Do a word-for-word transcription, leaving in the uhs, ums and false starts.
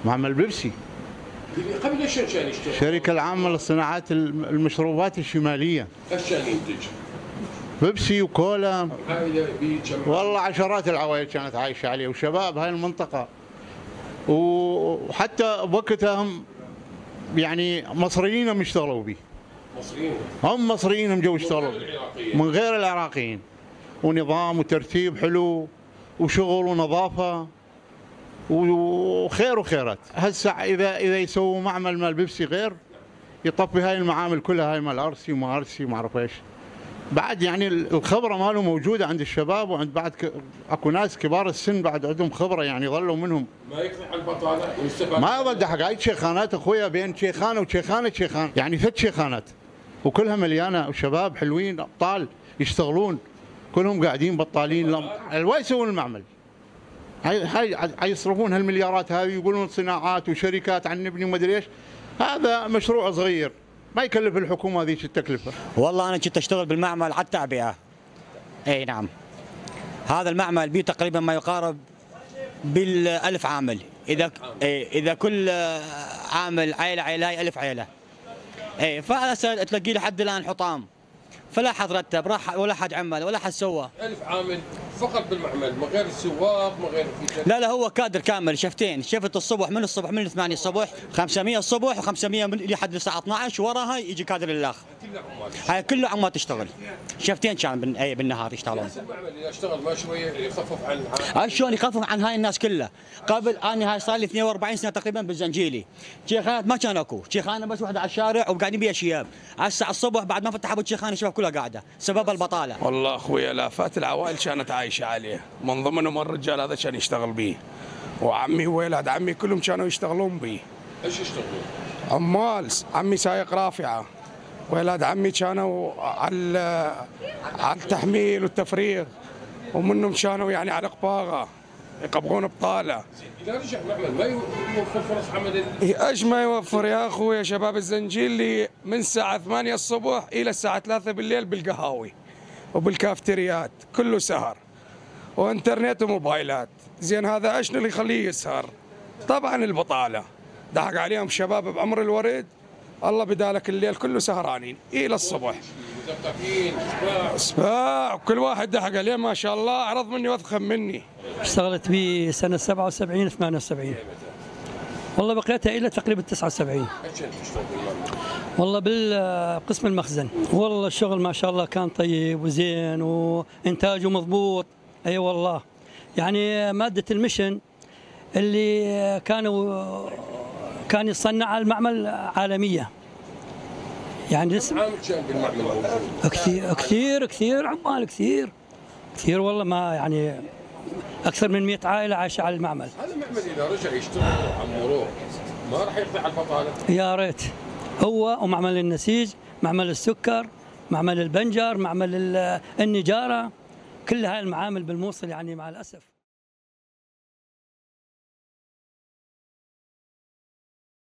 معمل بيبسي. قبل ايش كان يشتغل؟ الشركة العامة للصناعات المشروبات الشمالية. ايش كان ينتج؟ بيبسي وكولا. عائلة بيت جماعة. والله عشرات العوائل كانت عايشة عليه وشباب هاي المنطقة. وحتى بوقتها يعني مصريين هم اشتغلوا به. مصريين؟ هم مصريين هم جو اشتغلوا من غير العراقيين. ونظام وترتيب حلو وشغل ونظافة وخير وخيرات. هسه اذا اذا يسووا معمل مال بيبسي غير يطفي هاي المعامل كلها، هاي مال ارسي وما ارسي وما اعرف ايش. بعد يعني الخبره ماله موجوده عند الشباب، وعند بعد ك... اكو ناس كبار السن بعد عندهم خبره يعني ظلوا منهم. ما يقضي على البطاله ويستفاد. ما يظل حق هاي شيخانات اخويا، بين شيخانه وشيخانه شيخان، يعني ثلاث شيخانات وكلها مليانه وشباب حلوين ابطال يشتغلون، كلهم قاعدين بطالين. وين يسوون المعمل؟ هاي هاي يصرفون هالمليارات هذه يقولون صناعات وشركات عن نبني وما ادري ايش. هذا مشروع صغير ما يكلف الحكومه ذيك التكلفه. والله انا كنت اشتغل بالمعمل على التعبئه. اي نعم. هذا المعمل به تقريبا ما يقارب بالألف عامل، اذا إيه اذا كل عامل عائله عائله ألف عائله. اي فهسه تلاقي لحد الان حطام، فلا حد رتب راح ولا حد عمل ولا حد سوى. ألف عامل فقط بالمعمل، من غير السواق، من غير في لا لا هو كادر كامل، شفتين، شفت الصبح من الصبح من ثمانية الصبح خمسمية الصبح و500 لحد الساعه اثنعش، وراها يجي كادر الاخ. هاي كله عمال تشتغل، شفتين كان بال... اي بالنهار يشتغلون. المعمل اذا اشتغل ما شويه يخفف عن هاي شلون يخفف عن هاي الناس كلها؟ قبل انا هاي صار لي اثنين وأربعين سنه تقريبا بالزنجيلي، شيخانات ما كان اكو، شيخانه بس وحده على الشارع وقاعدين بيها شياب، على الساعه الصبح بعد ما فتح ابو الشيخانه الشباب كلها قاعده سبب البطاله. والله اخوي الافات العوائل كانت عايشه عليه، من ضمنهم الرجال هذا كان يشتغل به، وعمي وولاد عمي كلهم كانوا يشتغلون به. ايش يشتغلون؟ عمال، عمي سايق رافعه، ولاد عمي كانوا على على التحميل والتفريغ، ومنهم كانوا يعني على قباغه يقبغون بطاله. اذا رجع معمل ما يوفر فرص عمل؟ ايش ما يوفر يا اخوي؟ شباب الزنجيل اللي من الساعه ثمانية الصبح الى الساعه ثلاثة بالليل بالقهاوي وبالكافتريات كله سهر وانترنت وموبايلات. زين هذا ايش اللي يخليه يسهر؟ طبعا البطاله، ضحك عليهم شباب بعمر الورد، الله بدالك الليل كله سهرانين الى الصبح. مثقفين سباع سباع وكل واحد ضحك عليه ما شاء الله، اعرض مني واضخم مني. اشتغلت به سنه سبعة وسبعين ثمانية وسبعين. والله بقيتها الى تقريبا تسعة وسبعين. ايش كنت تشتغل بالمعمل؟ والله بالقسم المخزن. والله الشغل ما شاء الله كان طيب وزين وانتاجه مضبوط. اي أيوة والله يعني ماده المشن اللي كانوا كان يصنعها المعمل عالميه. يعني كم عامل كان بالمعمل موجود؟ كثير كثير كثير عمال كثير كثير والله، ما يعني اكثر من مئة عائله عايشه على المعمل. هذا المعمل اذا رجع يشتغل وعمروه ما راح يقضي على البطاله؟ يا ريت. هو ومعمل النسيج، معمل السكر، معمل البنجر، معمل النجاره، كل هاي المعامل بالموصل يعني مع الاسف.